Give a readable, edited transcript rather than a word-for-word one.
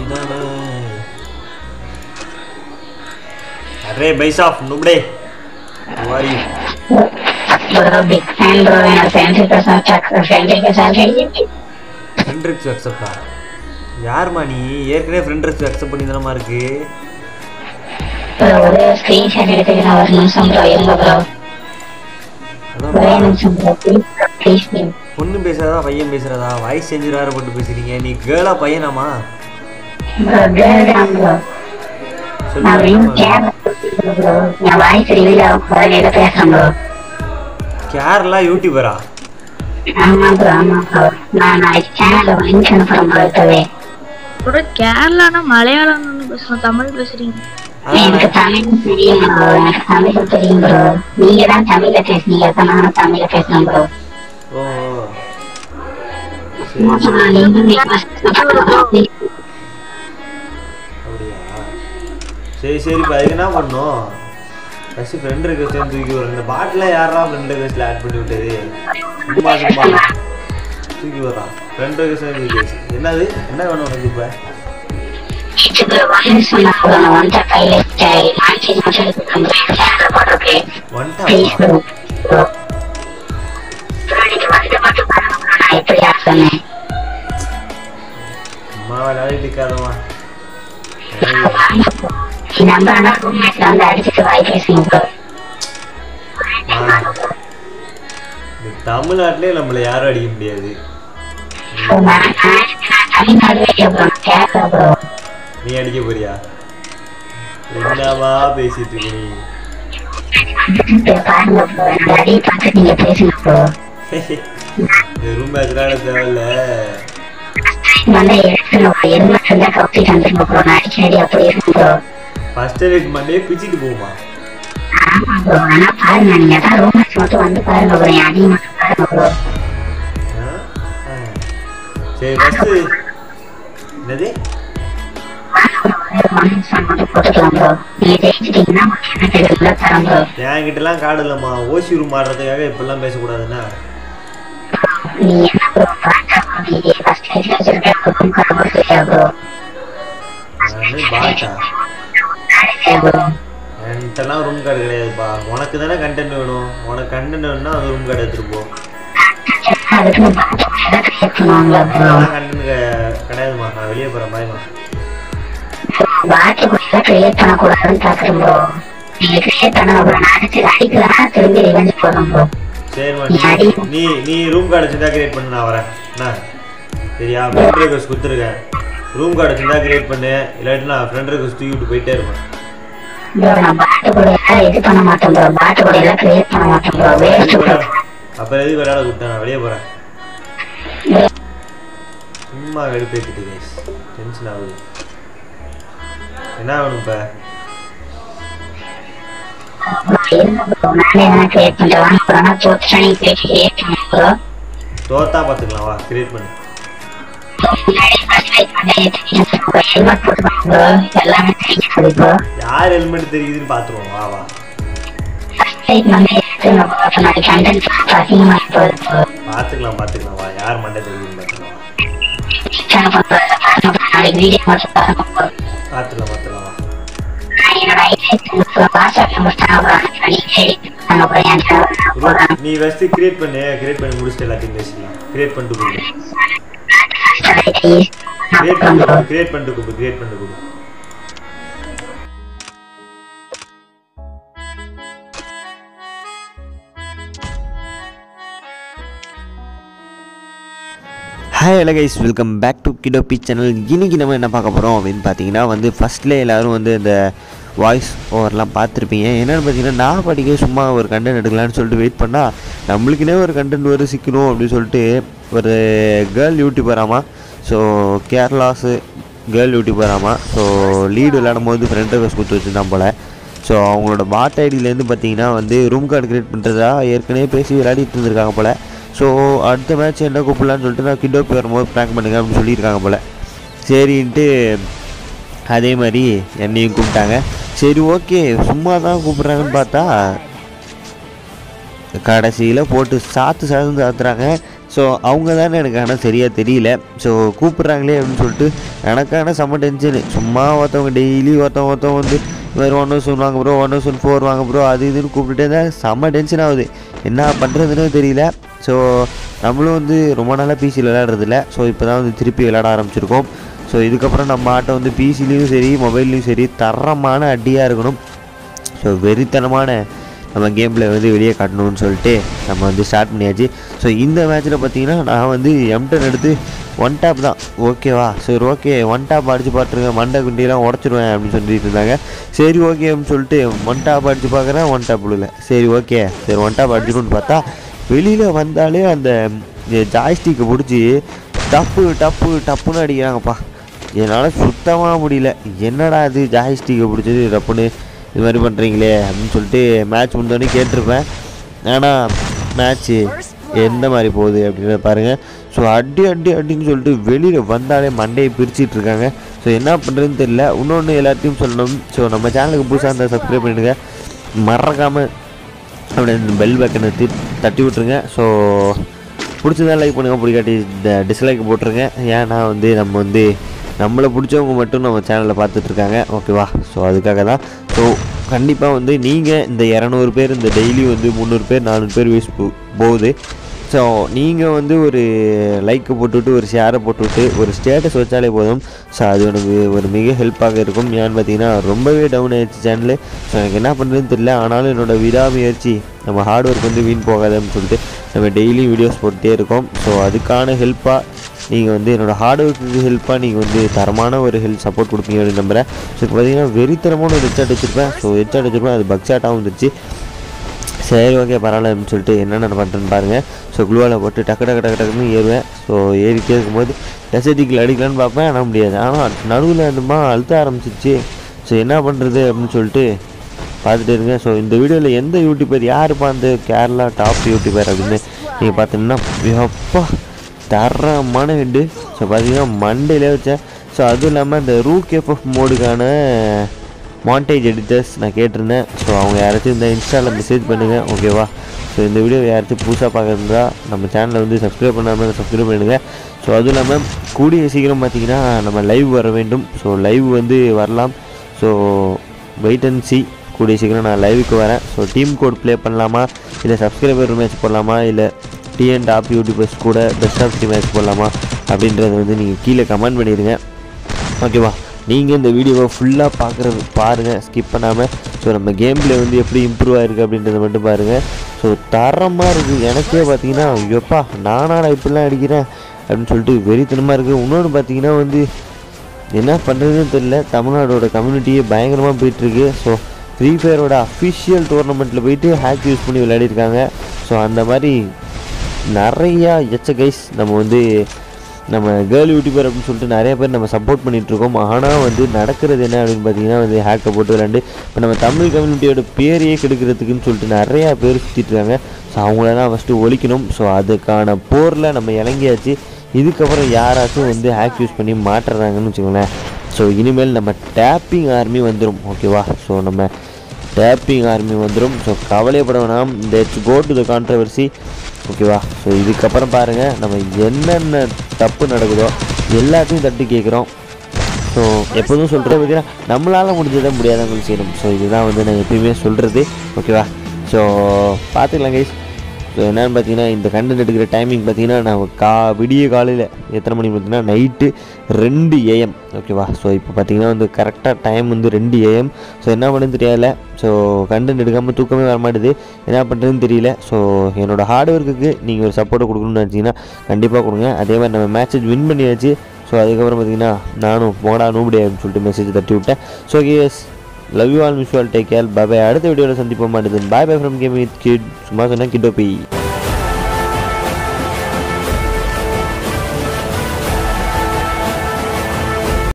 अरे भाई साहब नुबड़े तुम्हारी big fan bro and friendship के साथ फ्रेंड रिक्वेस्ट एक्सेप्ट यार मानी ஏற்கனவே फ्रेंड रिक्वेस्ट एक्सेप्ट பண்ணி தானமா இருக்கு bro ஒரு ஸ்கிரீன்ஷாட் எடுத்துக்கிற ஒரு நிமிஷம் bro இருங்க bro ஒரே நிமிஷம் bro ப்ளீஸ் பொண்ணு பேசுறதா பையன் பேசுறதா வாய்ஸ் சேஞ்ச் வேற போட்டு பேசுறீங்க நீ கேர்ளா பையனாமா bro கேர்ள் தான் bro நான் ரிங் கேர் bro நான் வாய்ஸ் ரிவீல் ஆகும்போது ஏதோ பேசுறேன் bro கேரளா யூடியூபரா ஆமா bro நான் சேனல்ல லிங்க் அனுப்புறேன் bro இப்பவே bro கேரளானா மலையாளம் பேசுறோம் தமிழ் பேசுறீங்க எனக்கு தமிழ் தெரியும் bro எனக்கு தமிழ் தெரியும் bro நீங்க தான் தமிழ்ல பேசுனீங்க நான் தமிழ்ல பேசுறேன் bro ஓ சரி சரி இப்போ அதுக்கு என்ன பண்ணோம் ஃபஸ்ட்டு ஃப்ரெண்ட் ரிக்வெஸ்ட் தூக்கி வரும் இந்த பாட்டில் யாரா ஃப்ரெண்ட் ரிக்வெஸ்ட்டில் ஆட் பண்ணி விட்டது சும்மா சும்மா தூக்கி வரான் ஃப்ரெண்ட் ரிக்வெஸ்ட் தூக்கி என்னது என்ன வேணும் உனக்கு இப்போ அம்மா விளையாடிட்டு இருக்காதம்மா தமிழ்நாட்டிலே நம்மள யாரும் அடிக்க முடியாது நீ அடிக்க போறியா என்னவா பேசிட்டு இருக்க நீ ரூம் பேசுறால தேவையில்ல ஃபர்ஸ்ட் ரேட் மண்டே பிச்சிட்டு போகுமா சரி ஃபர்ஸ்ட் என்னது என்கிட்டலாம் கார்டு இல்லம்மா ஓசி ரூம் ஆடுறதுக்காக இப்பெல்லாம் பேசக்கூடாதுன்னா என்கிட்டலாம் ரூம் கார்டு கிடையாதுப்பா உனக்கு தானே கண்டென்ட் வேணும் உனக்கு கண்டென்ட் வேணும்னா அது ரூம் கார்டு எடுத்துட்டு போ கண்டென்ட் கிடையாதுமா நான் வெளியே போறேன் பாய்மா சரிம்மா நீ ரூம் கார்டு வச்சுதான் கிரியேட் பண்ணு நான் வரேன் என்ன சரியா ஃப்ரெண்ட் ரிக்வெஸ்ட் கொடுத்துருக்கேன் ரூம் கார்டு வச்சுதான் கிரியேட் பண்ணு இல்லாட்டி நான் ஃப்ரெண்ட் ரிக்வெஸ்ட் தூக்கிட்டு போயிட்டே இருப்பேன் அப்புறம் எதுக்கு விளையாட கூப்பிட்டேன் நான் வெளியே போறேன் சும்மா வெடுப்பேத்திட்டு கைஸ் டென்ஷன் ஆகுது என்ன வேணும் இப்ப தோத்தா பாத்துக்கலாம் வா கிரியேட் பண்ணு யார் ஹெல்மெட் தெரியுதுன்னு பாத்துருவோம் வா வா பாத்துக்கலாம் பாத்துக்கலாம் வா யார் மண்டை தெரியுதுன்னு பாத்துக்கலாம் பாத்துக்கலாம் பாத்துக்கலாம் நீ ஃபர்ஸ்ட் கிரியேட் பண்ணி முடிச்சிட்டு எல்லாத்தையும் பேசிக்கலாம் கிரியேட் பண்ணிட்டு கூப்பிடு கிரியேட் பண்ணிட்டு கூப்பிடு hi hello guys welcome back to கிடோபி சேனல். இன்றைக்கி நம்ம என்ன பார்க்க போகிறோம் அப்படின்னு பார்த்தீங்கன்னா வந்து ஃபஸ்ட்டில் எல்லோரும் வந்து இந்த வாய்ஸ் ஓவர்லாம் பார்த்துருப்பீங்க. என்னென்னு பார்த்தீங்கன்னா நான் படிக்க சும்மா ஒரு கண்டென்ட் எடுக்கலான்னு சொல்லிட்டு வெயிட் பண்ணால் நம்மளுக்குனே ஒரு கண்டென்ட் வரும் சிக்கணும் அப்படின்னு சொல்லிட்டு ஒரு கேர்ள் யூடியூபராமா, ஸோ கேரளாஸு கேர்ள் யூடியூபராமா, ஸோ லீடு விளையாடும் போது ஃப்ரெண்ட் ரிக்வெஸ்ட் கொடுத்து வச்சுருந்தான் போல். ஸோ அவங்களோட பாட் ஐடியிலேருந்து பார்த்தீங்கன்னா வந்து ரூம் கார்டு க்ரியேட் பண்ணுறதா ஏற்கனவே பேசி விளையாடிட்டு இருந்திருக்காங்க போல். ஸோ அடுத்த மேட்ச் என்ன கூப்பிடலான்னு சொல்லிட்டு நான் கிடோபி வரும்போது ப்ராங்க் பண்ணுங்க அப்படின்னு சொல்லியிருக்காங்க போல். சரின்ட்டு அதே மாதிரி என்னையும் கூப்பிட்டாங்க. சரி ஓகே சும்மா தான் கூப்பிட்றாங்கன்னு பார்த்தா கடைசியில் போட்டு சாத்துறாங்க. ஸோ அவங்க தானே எனக்கு ஆனால் சரியாக தெரியல. ஸோ கூப்பிட்றாங்களே அப்படின்னு சொல்லிட்டு எனக்கான செம்ம டென்ஷனு. சும்மா ஒருத்தவங்க டெய்லி ஒருத்தவங்க வந்து வேறு 1 வாங்க ப்ரோ 1 வாங்க ப்ரோ அது இதுன்னு கூப்பிட்டுட்டே தான் செம்ம டென்ஷன் ஆகுது. என்ன பண்ணுறதுன்னு தெரியல. ஸோ நம்மளும் வந்து ரொம்ப நாளாக பிசியில் விளையாடுறதில்ல. ஸோ இப்போ தான் வந்து திருப்பி விளையாட ஆரம்பிச்சிருக்கோம். ஸோ இதுக்கப்புறம் நம்ம ஆட்டை வந்து பிசிலையும் சரி மொபைல்லையும் சரி தரமான அடியாக இருக்கணும். ஸோ வெறித்தனமான நம்ம கேமில் வந்து வெளியே காட்டணும்னு சொல்லிட்டு நம்ம வந்து ஸ்டார்ட் பண்ணியாச்சு. ஸோ இந்த மேட்ச்சில் பார்த்தீங்கன்னா நான் வந்து M10 எடுத்து 1 டேப் தான். ஓகேவா, சரி ஓகே 1 டேப் அடித்து பார்த்துருங்க, மண்டை குண்டியெல்லாம் உடச்சிடுவேன் அப்படின்னு சொல்லிட்டு இருந்தாங்க. சரி ஓகே அப்படின்னு சொல்லிட்டு 1 டேப் அடித்து பார்க்குறேன், 1 டேப் இல்லை. சரி ஓகே சரி 1 டேப் அடிச்சிடும்னு பார்த்தா வெளியில் வந்தாலே அந்த ஜாய்ஸ்டிக்கை பிடிச்சி டப்புன்னு அடிக்கிறாங்கப்பா. என்னால் சுத்தமாக முடியல. என்னடா இது ஜாய்ஸ்டிக்கை பிடிச்சது டப்புன்னு இது மாதிரி பண்ணுறீங்களே அப்படின்னு சொல்லிட்டு மேட்ச் முடிஞ்சோடனே கேட்டிருப்பேன். ஆனால் மேட்ச்சு எந்த மாதிரி போகுது அப்படின்றத பாருங்கள். ஸோ அடின்னு சொல்லிட்டு வெளியில் வந்தாலே மண்டையை பிரிச்சுட்டு இருக்காங்க. ஸோ என்ன பண்ணுறதுன்னு தெரியல. இன்னொன்று எல்லாத்தையும் சொல்லணும். ஸோ நம்ம சேனலுக்கு புதுசாக இருந்தால் சப்ஸ்கிரைப் பண்ணிவிடுங்க, மறக்காமல் அப்படியே இந்த பெல் பட்டனை தட்டி விட்ருங்க. ஸோ பிடிச்சதா லைக் பண்ணுங்கள், பிடிக்காட்டி டிஸ்லைக் போட்டுருங்க. ஏன்னா வந்து நம்மளை பிடிச்சவங்க மட்டும் நம்ம சேனலில் பார்த்துட்ருக்காங்க. ஓகேவா, ஸோ அதுக்காக தான். ஸோ கண்டிப்பாக வந்து நீங்கள் இந்த 200 பேர் இந்த டெய்லி வந்து 300 பேர் 400 பேர் வியூஸ் போகுது. ஸோ நீங்கள் வந்து ஒரு லைக்கை போட்டுவிட்டு ஒரு ஷேரை போட்டுவிட்டு ஒரு ஸ்டேட்டஸ் வச்சாலே போதும். ஸோ அது எனக்கு ஒரு மிக ஹெல்ப்பாக இருக்கும். ஏன்னு பார்த்தீங்கன்னா ரொம்பவே டவுன் ஆகிடுச்சு சேனலு. ஸோ எனக்கு என்ன பண்ணுறதுன்னு தெரியல. ஆனாலும் என்னோடய விடாமுயற்சி நம்ம ஹார்ட் ஒர்க் வந்து வீண் போகாதுன்னு சொல்லிட்டு நம்ம டெய்லி வீடியோஸ் போட்டுகிட்டே இருக்கோம். ஸோ அதுக்கான ஹெல்ப்பாக நீங்கள் வந்து என்னோடய ஹார்ட் ஒர்க்குக்கு ஹெல்ப்பாக நீங்கள் வந்து தரமான ஒரு சப்போர்ட் கொடுப்பீங்க அப்படின்னு நம்புகிறேன். ஸோ இப்போ பார்த்தீங்கன்னா வெறித்தனமான ஒரு ஹெட்ஷாட் வச்சுருப்பேன். ஸோ ஹெட்ஷாட் வச்சுருப்பேன், அது பக்ஷாட்டாகவும் வந்துருச்சு. சரி ஓகே பரவாயில்ல அப்படின்னு சொல்லிட்டு என்னென்ன பண்ணுறேன்னு பாருங்கள். ஸோ குளுவாவில் போட்டு டக்குன்னு ஏறுவேன். ஸோ ஏறிட்டே இருக்கும்போது எஸ்ஐடிக்கில் அடிக்கலான்னு பார்ப்பேன், ஆனால் முடியாது. ஆனால் நடுவில் என்னமா அழுத்த ஆரம்பிச்சிருச்சு. ஸோ என்ன பண்ணுறது அப்படின்னு சொல்லிட்டு பார்த்துட்டு இருங்க. ஸோ இந்த வீடியோவில் எந்த யூடியூபர் யாருப்பா அந்த கேரளா டாப் யூடியூபர் அப்படின்னு நீங்கள் பார்த்தீங்கன்னா எப்பா தரமான ஹெட்டு. ஸோ பார்த்தீங்கன்னா மண்டேலே வச்சேன். ஸோ அதுவும் இல்லாமல் இந்த ரூக் எஃப்எஃப் மோடுக்கான மாண்டேஜ் எடிட்டர்ஸ் நான் கேட்டிருந்தேன். ஸோ அவங்க யாராச்சும் இந்த இன்ஸ்டாவில் மெசேஜ் பண்ணுங்கள். ஓகேவா, ஸோ இந்த வீடியோ யாராச்சும் புதுசாக பார்க்குறதா நம்ம சேனலை வந்து சப்ஸ்கிரைப் பண்ணாமல் சப்ஸ்கிரைப் பண்ணுங்கள். ஸோ அதுவும் இல்லாமல் கூடிய சீக்கிரம் பார்த்திங்கன்னா நம்ம லைவ் வர வேண்டும். ஸோ லைவ் வந்து வரலாம். ஸோ வெயிட் அண்ட் சி, கூடிய சீக்கிரம் நான் லைவுக்கு வரேன். ஸோ டீம் கோட் ப்ளே பண்ணலாமா, இல்லை சப்ஸ்கிரைபர் மேட்ச் போடலாமா, இல்லை டிஎன் டாப் யூடியூபர்ஸ் கூட பெஸ்ட் ஆஃப் தி மேட்ச் போடலாமா அப்படின்றத வந்து நீங்கள் கீழே கமெண்ட் பண்ணிடுங்க. ஓகேவா, நீங்கள் இந்த வீடியோவை ஃபுல்லாக பாருங்கள் ஸ்கிப் பண்ணாமல். ஸோ நம்ம கேமில் வந்து எப்படி இம்ப்ரூவ் ஆகிருக்கு அப்படின்றத மட்டும் பாருங்கள். ஸோ தரமாக இருக்குது. எனக்கே பார்த்தீங்கன்னா எப்பா நானாடா இப்படிலாம் அடிக்கிறேன் அப்படின்னு சொல்லிட்டு வெறித்தனமாக இருக்குது. இன்னொன்று பார்த்தீங்கன்னா வந்து என்ன பண்ணுறதுன்னு தெரியல. தமிழ்நாடோட கம்யூனிட்டியே பயங்கரமாக போயிட்டுருக்கு. ஸோ ஃப்ரீ ஃபயரோட அஃபிஷியல் டோர்னமெண்ட்டில் போயிட்டு ஹேக் யூஸ் பண்ணி விளையாடிருக்காங்க. ஸோ அந்த மாதிரி நிறையா கைஸ் நம்ம கேர்ள் யூடியூபர் அப்படின்னு சொல்லிட்டு நிறைய பேர் நம்ம சப்போர்ட் பண்ணிகிட்ருக்கோம். ஆனால் வந்து நடக்கிறது என்ன அப்படின்னு பார்த்தீங்கன்னா வந்து ஹேக்கை போட்டு விளையாண்டு இப்போ நம்ம தமிழ் கம்யூனிட்டியோட பேரையே கெடுக்கிறதுக்குன்னு சொல்லிட்டு நிறையா பேர் சுற்றிட்டுருக்காங்க. ஸோ அவங்களெல்லாம் ஃபஸ்ட்டு ஒழிக்கணும். ஸோ அதுக்கான போரில் நம்ம இறங்கியாச்சு. இதுக்கப்புறம் யாராச்சும் வந்து ஹேக் யூஸ் பண்ணி மாட்டுறாங்கன்னு வச்சுக்கோங்களேன். ஸோ இனிமேல் நம்ம டேப்பிங் ஆர்மி வந்துடும். ஓகேவா, ஸோ நம்ம டேப்பிங் ஆர்மி வந்துடும். ஸோ கவலைப்பட வேணாம். Let's go to the controversy. ஓகேவா, ஸோ இதுக்கப்புறம் பாருங்கள் நம்ம என்னென்ன தப்பு நடக்குதோ எல்லாத்தையும் தட்டி கேட்குறோம். ஸோ எப்போதும் சொல்கிறது பார்த்தீங்கன்னா நம்மளால் முடிஞ்சதை முடியாதவங்களுக்கு செய்யணும். ஸோ இதுதான் வந்து நான் எப்பயுமே சொல்கிறது. ஓகேவா, ஸோ பார்த்துக்கலாம் கைஸ். ஸோ என்னென்னு பார்த்தீங்கன்னா இந்த கண்டென்ட் எடுக்கிற டைமிங் பார்த்தீங்கன்னா நான் விடிய காலையில் எத்தனை மணி பார்த்தீங்கன்னா நைட்டு 2 AM. ஓகேவா, ஸோ இப்போ பார்த்தீங்கன்னா வந்து கரெக்டாக டைம் வந்து 2 AM. ஸோ என்ன பண்ணுன்னு தெரியல. ஸோ கண்டென்ட் எடுக்காமல் தூக்கமே வர மாட்டேது, என்ன பண்ணுறதுன்னு தெரியல. ஸோ என்னோடய ஹார்ட் ஒர்க்குக்கு நீங்கள் ஒரு சப்போர்ட்டை கொடுக்கணும்னு நினச்சிங்கன்னா கண்டிப்பாக கொடுங்க. அதே மாதிரி நம்ம மேட்சஸ் வின் பண்ணியாச்சு. ஸோ அதுக்கப்புறம் பார்த்தீங்கன்னா நானும் போடா நூபடியா அப்படின்னு சொல்லிட்டு மெசேஜ் தட்டி விட்டேன். So yes love you all, miss you all, take care, bye bye. அடுத்த வீடியோவில் சந்திப்போம். அடுத்து bye bye from game with Kit. சும்மா சொன்னால் கிட்டோபி.